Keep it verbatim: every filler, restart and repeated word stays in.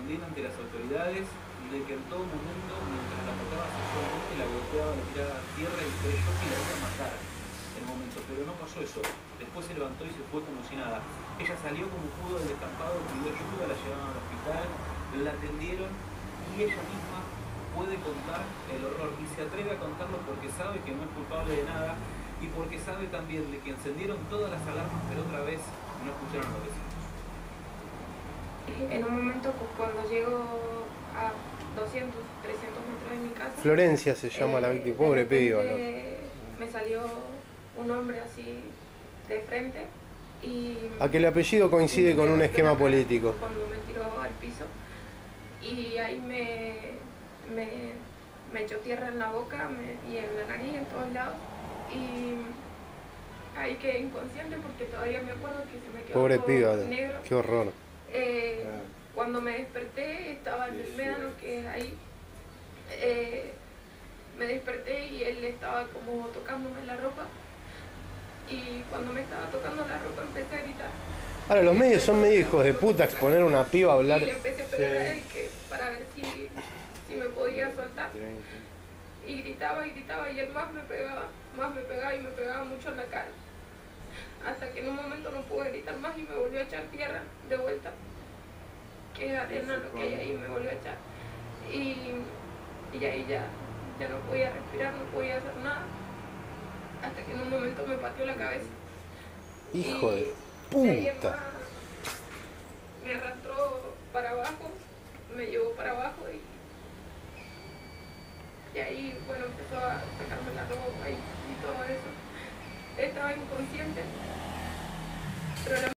condena ante las autoridades de que en todo momento, mientras la tocaba sexualmente, la golpeaba, le tiraba tierra y creyó que la iba a matar en el momento, pero no pasó eso. Después se levantó y se fue como si nada. Ella salió como pudo del descampado, pidió ayuda, la llevaron al hospital, la atendieron y ella misma puede contar el horror y se atreve a contarlo porque sabe que no es culpable de nada y porque sabe también de que encendieron todas las alarmas, pero otra vez no escucharon a los vecinos. En un momento, pues, cuando llego a doscientos, trescientos metros de mi casa, Florencia se llama eh, la víctima, pobre piba, ¿no? Me salió un hombre así de frente y... A que el apellido coincide con un esquema político. Cuando me tiró al piso y ahí me, me, me echó tierra en la boca me, y en la nariz, en todos lados, y ahí quedé inconsciente porque todavía me acuerdo que se me quedó Pobre todo piba, negro. Qué horror. Eh, cuando me desperté estaba en el médano, que es ahí. Eh, me desperté y él estaba como tocándome la ropa, y cuando me estaba tocando la ropa empecé a gritar. Ahora, los medios son medio hijos de puta, exponer a una piba a hablar. Y le empecé a pegar a él que, para ver si, si me podía soltar. Y gritaba y gritaba y él más me pegaba, más me pegaba y me pegaba mucho en la cara. Hasta que en un momento no pude gritar más y me volvió a echar tierra de vuelta, que es arena lo que hay ahí, me volvió a echar. Y, y ahí ya, ya no podía respirar, no podía hacer nada. Hasta que en un momento me pateó la cabeza. Hijo y de de ahí en puta. más